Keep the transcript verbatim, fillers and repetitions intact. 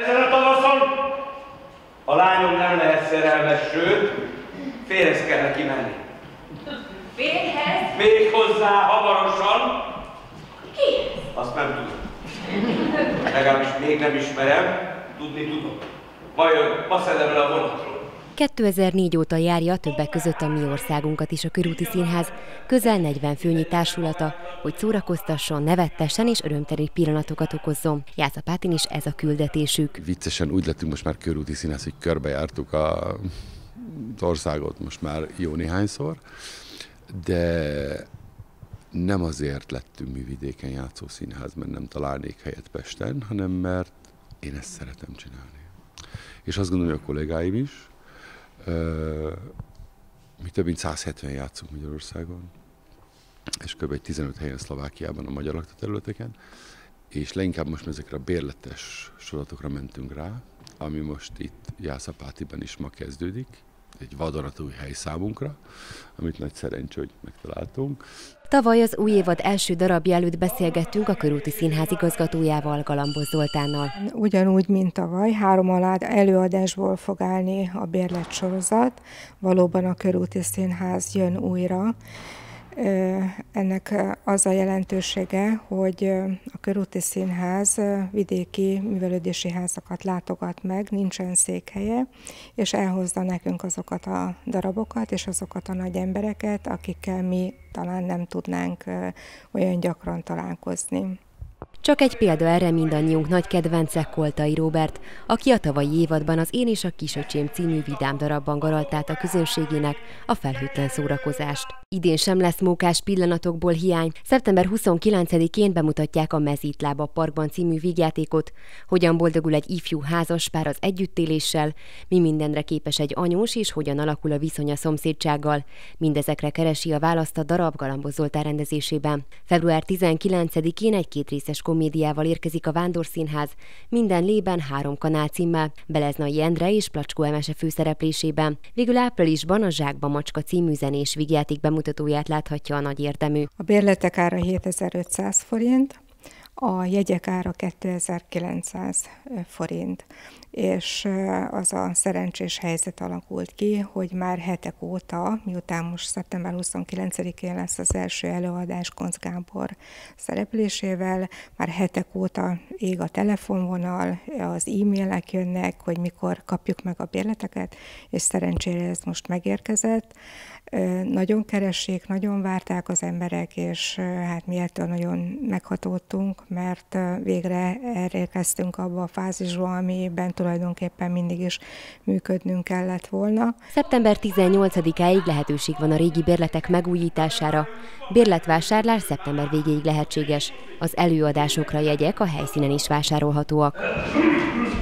Ezen a tavaszon a lányom nem lehet szerelmes, sőt, férhez kell neki menni. Férhez? Még hozzá hamarosan. Ki? Azt nem tudom. Legalábbis még nem ismerem, tudni tudom. Vajon ma szedem le a vonatról. kétezer-négy óta járja többek között a mi országunkat is a Körúti Színház, közel negyven főnyi társulata, hogy szórakoztasson, nevettessen és örömteli pillanatokat okozzon. Jász Apátin is ez a küldetésük. Viccesen úgy lettünk most már Körúti Színház, hogy körbejártuk a, az országot most már jó néhányszor, de nem azért lettünk mi vidéken játszó színház, mert nem találnék helyet Pesten, hanem mert én ezt szeretem csinálni. És azt gondolom, hogy a kollégáim is. Mi több mint száz hetven játszunk Magyarországon, és kb. tizenöt helyen Szlovákiában a magyar lakta területeken, és leginkább most ezekre a bérletes sorozatokra mentünk rá, ami most itt Jászapátiban is ma kezdődik, egy vadonatúj hely számunkra, amit nagy szerencsé, hogy megtaláltunk. Tavaly az új évad első darabja előtt beszélgettünk a Körúti Színház igazgatójával, Galambos Zoltánnal. Ugyanúgy, mint tavaly, három előadásból fog állni a bérlet sorozat. Valóban a Körúti Színház jön újra. Ennek az a jelentősége, hogy a Körúti Színház vidéki művelődési házakat látogat meg, nincsen székhelye, és elhozza nekünk azokat a darabokat és azokat a nagy embereket, akikkel mi talán nem tudnánk olyan gyakran találkozni. Csak egy példa erre mindannyiunk nagy kedvence Koltai Róbert, aki a tavalyi évadban az Én és a Kisöcsém című vidám darabban garalt át a közönségének a felhőtlen szórakozást. Idén sem lesz mókás pillanatokból hiány. szeptember huszonkilencedikén bemutatják a Mezítlába Parkban című vígjátékot, hogyan boldogul egy ifjú házaspár az együttéléssel, mi mindenre képes egy anyós és hogyan alakul a viszony a szomszédsággal. Mindezekre keresi a választ a darab Galambos Zoltán rendezésében. február tizenkilencedikén egy kétrészes komédiával érkezik a Vándorszínház, Minden lében három kanál címmel, Beleznai Endre és Placskó Emese főszereplésében. Végül áprilisban a Zsákba Macska című zenés vígjáték bemutatóját láthatja a nagy érdemű. A bérletek ára hétezer-ötszáz forint, a jegyek ára kétezer-kilencszáz forint, és az a szerencsés helyzet alakult ki, hogy már hetek óta, miután most szeptember huszonkilencedikén lesz az első előadás Koncz Gábor szereplésével, már hetek óta ég a telefonvonal, az e-mailek jönnek, hogy mikor kapjuk meg a bérleteket, és szerencsére ez most megérkezett. Nagyon keressék, nagyon várták az emberek, és hát mi ettől nagyon meghatódtunk, mert végre elérkeztünk abba a fázisba, amiben tulajdonképpen mindig is működnünk kellett volna. szeptember tizennyolcadikáig lehetőség van a régi bérletek megújítására. Bérletvásárlás szeptember végéig lehetséges. Az előadásokra jegyek a helyszínen is vásárolhatóak.